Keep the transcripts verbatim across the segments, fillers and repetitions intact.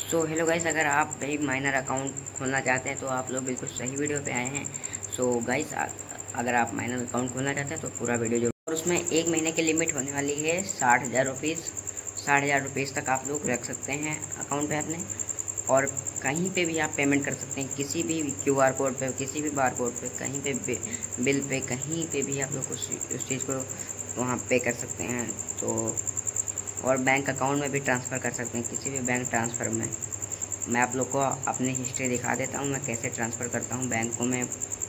So hello guys, अगर आप एक माइनर अकाउंट खोलना चाहते हैं तो आप लोग बिल्कुल सही वीडियो पे आए हैं। सो गाइस, अगर आप माइनर अकाउंट खोलना चाहते हैं तो पूरा वीडियो जो और उसमें एक महीने की लिमिट होने वाली है साठ हज़ार रुपीज़ साठ हज़ार रुपीज़ तक आप लोग रख सकते हैं अकाउंट पे अपने। और कहीं पे भी आप पेमेंट कर सकते हैं, किसी भी क्यू आर कोड पे, किसी भी बार कोड पे, कहीं पे बिल पे, कहीं पे भी आप लोग उस उस चीज़ को वहाँ पे कर सकते हैं। तो और बैंक अकाउंट में भी ट्रांसफ़र कर सकते हैं, किसी भी बैंक ट्रांसफ़र में। मैं आप लोग को अपनी हिस्ट्री दिखा देता हूँ, मैं कैसे ट्रांसफ़र करता हूँ बैंकों में।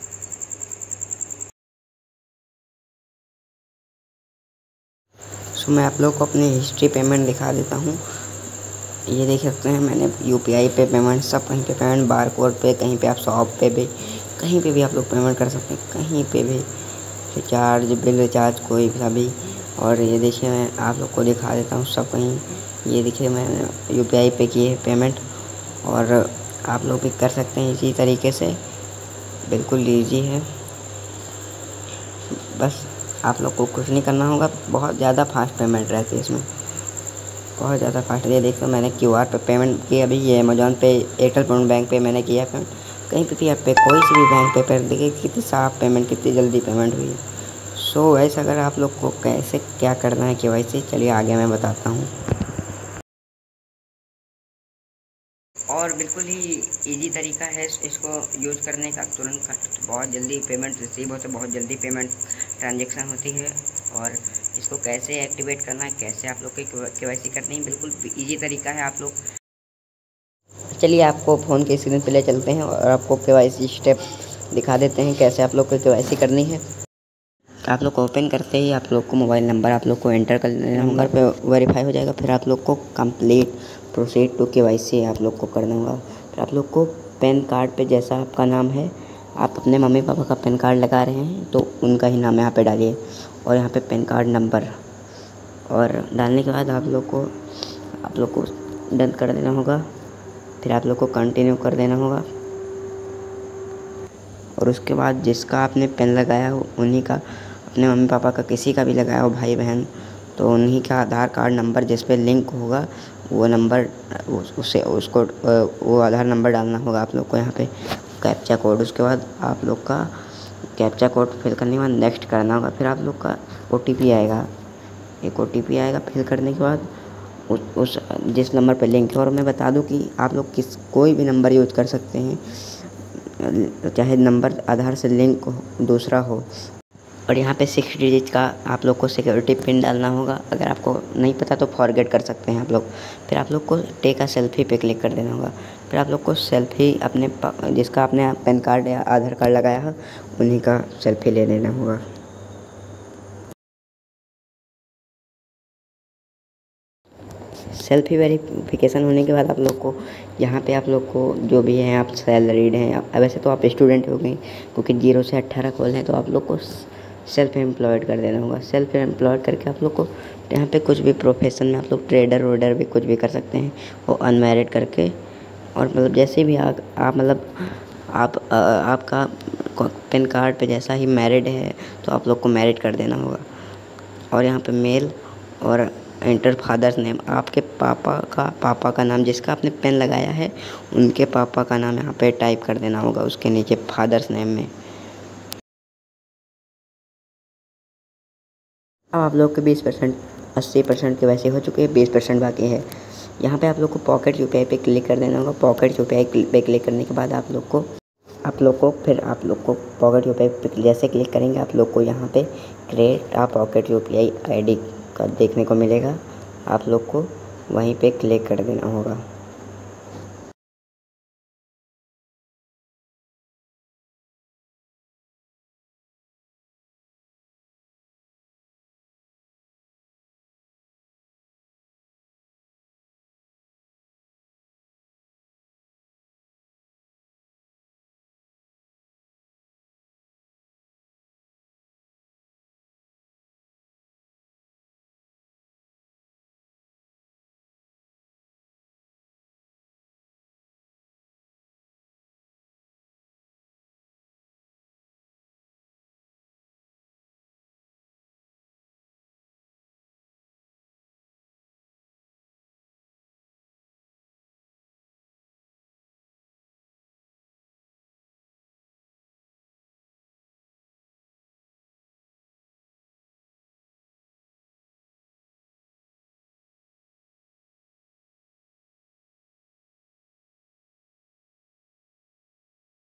सो मैं आप लोग को अपनी हिस्ट्री पेमेंट दिखा देता हूँ। ये देख सकते हैं, मैंने यूपीआई पे पेमेंट, सब कहीं पे पेमेंट, बार कोड पे, कहीं पे आप शॉप पे भी, कहीं पे भी आप लोग पेमेंट कर सकते हैं, कहीं पे भी रिचार्ज, बिल रिचार्ज, कोई सा भी। और ये देखिए, मैं आप लोग को दिखा देता हूँ सब कहीं। ये देखिए, मैंने यूपीआई पे की है पेमेंट, और आप लोग भी कर सकते हैं इसी तरीके से, बिल्कुल ईजी है। बस आप लोग को कुछ नहीं करना होगा, बहुत ज़्यादा फास्ट पेमेंट रहती है इसमें, बहुत ज़्यादा फास्ट। ये देखो, मैंने क्यूआर पे पेमेंट की, अभी ये अमेजोन पे, एयरटेल पेमेंट बैंक पे मैंने किया पेमेंट। कहीं पे भी आप पे, कोई सी भी बैंक पे पर देखिए कितनी साफ पेमेंट, कितनी जल्दी पेमेंट हुई है। सो वैसे अगर आप लोग को कैसे क्या करना है केवाईसी, चलिए आगे मैं बताता हूँ। और बिल्कुल ही इजी तरीका है इसको यूज़ करने का। तुरंत बहुत जल्दी पेमेंट रिसीव होते, बहुत जल्दी पेमेंट ट्रांजैक्शन होती है। और इसको कैसे एक्टिवेट करना है, कैसे आप लोग की केवाईसी करनी है, बिल्कुल इजी तरीका है। आप लोग चलिए आपको फ़ोन के स्क्रीन पे ले चलते हैं और आपको केवाईसी स्टेप दिखा देते हैं कैसे आप लोग को केवाईसी करनी है। आप लोग को ओपन करते ही आप लोग को मोबाइल नंबर आप लोग को एंटर कर लेना होगा, पे वेरीफाई हो जाएगा। फिर आप लोग को कंप्लीट प्रोसीड टू केवाईसी आप लोग को करना होगा। फिर आप लोग को पैन कार्ड पे जैसा आपका नाम है, आप अपने मम्मी पापा का पैन कार्ड लगा रहे हैं तो उनका ही नाम यहाँ पे डालिए, और यहाँ पे पैन कार्ड नंबर, और डालने के बाद आप लोग को आप लोग को डन कर देना होगा। फिर आप लोग को कंटिन्यू कर देना होगा, और उसके बाद जिसका आपने पेन लगाया हो उन्हीं का, अपने मम्मी पापा का, किसी का भी लगाया हो, भाई बहन, तो उन्हीं का आधार कार्ड नंबर जिस पे लिंक होगा वो नंबर, उससे उसको वो आधार नंबर डालना होगा आप लोग को यहाँ पे, कैप्चा कोड। उसके बाद आप लोग का कैप्चा कोड फिल करने के बाद नेक्स्ट करना होगा। फिर आप लोग का ओ टी पी आएगा, एक ओ टी पी आएगा फिल करने के बाद, उस, उस जिस नंबर पे लिंक है। और मैं बता दूं कि आप लोग किस कोई भी नंबर यूज़ कर सकते हैं, चाहे नंबर आधार से लिंक हो, दूसरा हो। और यहाँ पे सिक्स डिजिट का आप लोग को सिक्योरिटी पिन डालना होगा। अगर आपको नहीं पता तो फॉरगेट कर सकते हैं आप लोग। फिर आप लोग को टेक अ सेल्फी पे क्लिक कर देना होगा। फिर आप लोग को सेल्फी अपने जिसका आपने पैन कार्ड या आधार कार्ड लगाया है उन्हीं का सेल्फी ले लेना होगा। सेल्फी वेरिफिकेशन होने के बाद आप लोग को यहाँ पे आप लोग को जो भी है, आप सैलरीड हैं, वैसे तो आप स्टूडेंट हो गए क्योंकि जीरो से अट्ठारह खोल हैं, तो आप लोग को सेल्फ एम्प्लॉयड कर देना होगा। सेल्फ एम्प्लॉयड करके आप लोग को यहाँ पे कुछ भी प्रोफेशन में आप लोग ट्रेडर वोडर भी कुछ भी कर सकते हैं, वो अनमैरिड करके। और मतलब जैसे भी आप आप मतलब आप आ, आपका पैन कार्ड पे जैसा ही मैरिड है तो आप लोग को मैरिड कर देना होगा। और यहाँ पे मेल और एंटर फादर्स नेम, आपके पापा का पापा का नाम जिसका आपने पेन लगाया है उनके पापा का नाम यहाँ पे टाइप कर देना होगा उसके नीचे फादर्स नेम में। अब आप लोग के बीस परसेंट अस्सी परसेंट के वैसे हो चुके हैं, बीस परसेंट बाकी है। यहाँ पे आप लोग को पॉकेट यूपीआई पे क्लिक कर देना होगा। पॉकेट यूपीआई पे क्लिक करने के बाद आप लोग को आप लोग को फिर आप लोग को पॉकेट यूपीआई पे जैसे क्लिक करेंगे आप लोग को यहाँ पे create a pocket UPI ID का देखने को मिलेगा। आप लोग को वहीं पे क्लिक कर देना होगा।